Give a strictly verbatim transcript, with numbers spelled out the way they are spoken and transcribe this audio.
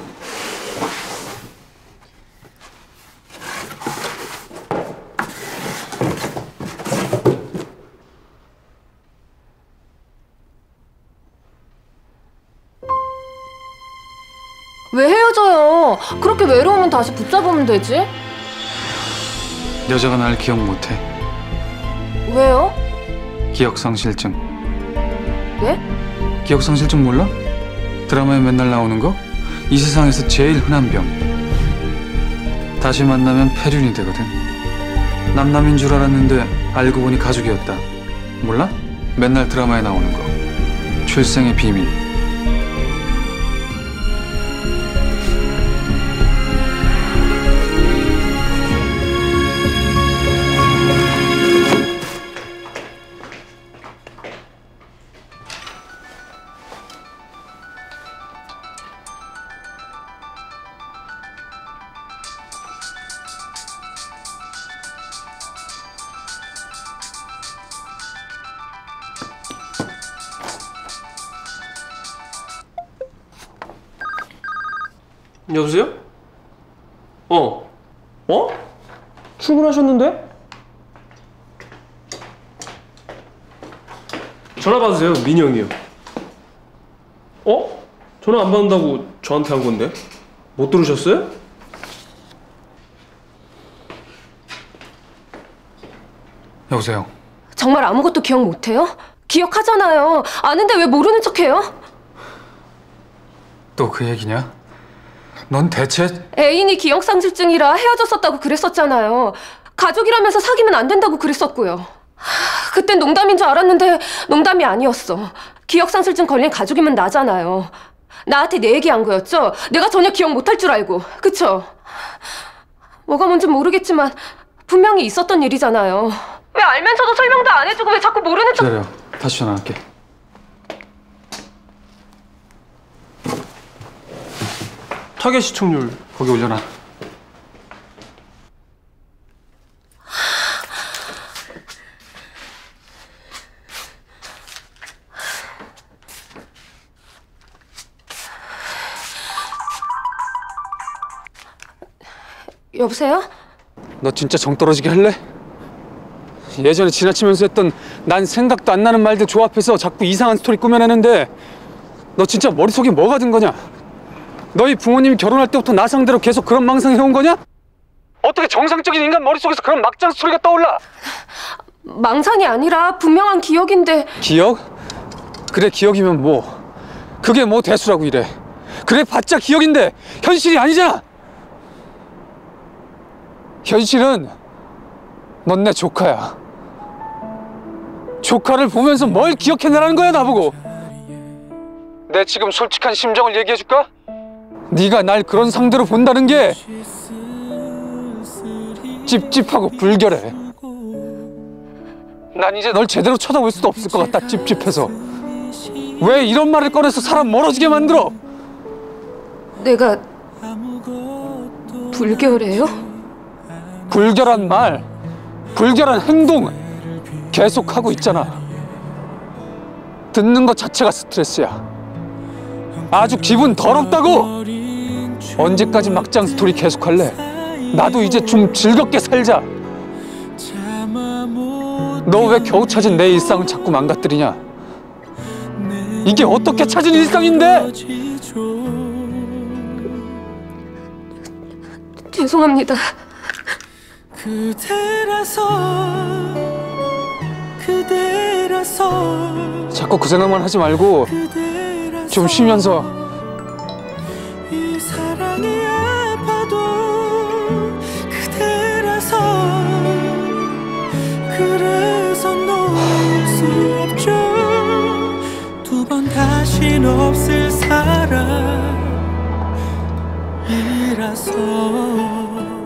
왜 헤어져요? 그렇게 외로우면 다시 붙잡으면 되지? 여자가 날 기억 못해. 왜요? 기억상실증. 네? 기억상실증 몰라? 드라마에 맨날 나오는 거? 이 세상에서 제일 흔한 병. 다시 만나면 폐륜이 되거든. 남남인 줄 알았는데 알고 보니 가족이었다. 몰라? 맨날 드라마에 나오는 거. 출생의 비밀. 여보세요? 어. 어? 출근하셨는데? 전화 받으세요. 민이 형이요. 어? 전화 안 받는다고 저한테 한 건데? 못 들으셨어요? 여보세요? 정말 아무것도 기억 못해요? 기억하잖아요. 아는데 왜 모르는 척해요? 또 그 얘기냐? 넌 대체... 애인이 기억상실증이라 헤어졌었다고 그랬었잖아요. 가족이라면서 사귀면 안 된다고 그랬었고요. 그땐 농담인 줄 알았는데 농담이 아니었어. 기억상실증 걸린 가족이면 나잖아요. 나한테 내 얘기한 거였죠? 내가 전혀 기억 못할 줄 알고. 그쵸? 뭐가 뭔지 모르겠지만 분명히 있었던 일이잖아요. 왜 알면서도 설명도 안 해주고 왜 자꾸 모르는 척... 기다려. 다시 전화할게. 타겟 시청률 거기 올려놔. 여보세요? 너 진짜 정 떨어지게 할래? 예전에 지나치면서 했던 난 생각도 안 나는 말들 조합해서 자꾸 이상한 스토리 꾸며내는데 너 진짜 머릿속에 뭐가 든 거냐? 너희 부모님이 결혼할 때부터 나 상대로 계속 그런 망상해온 거냐? 어떻게 정상적인 인간 머릿속에서 그런 막장 스토리가 떠올라? 망상이 아니라 분명한 기억인데. 기억? 그래 기억이면 뭐 그게 뭐 대수라고 이래. 그래 봤자 기억인데 현실이 아니잖아. 현실은 넌 내 조카야. 조카를 보면서 뭘 기억해내라는 거야 나보고. 내 지금 솔직한 심정을 얘기해줄까? 네가 날 그런 상대로 본다는 게 찝찝하고 불결해. 난 이제 널 제대로 쳐다볼 수도 없을 것 같다. 찝찝해서. 왜 이런 말을 꺼내서 사람 멀어지게 만들어? 내가 불결해요? 불결한 말, 불결한 행동 계속하고 있잖아. 듣는 것 자체가 스트레스야. 아주 기분 더럽다고! 언제까지 막장 스토리 계속할래? 나도 이제 좀 즐겁게 살자. 너 왜 겨우 찾은 내 일상을 자꾸 망가뜨리냐? 이게 어떻게 찾은 일상인데? 죄송합니다. 그대라서 그대라서 자꾸 그 생각만 하지 말고 좀 쉬면서. 이 사랑이 아파도 그대라서 그래서 놓을 수 없죠. 두 번 다신 없을 사람이라서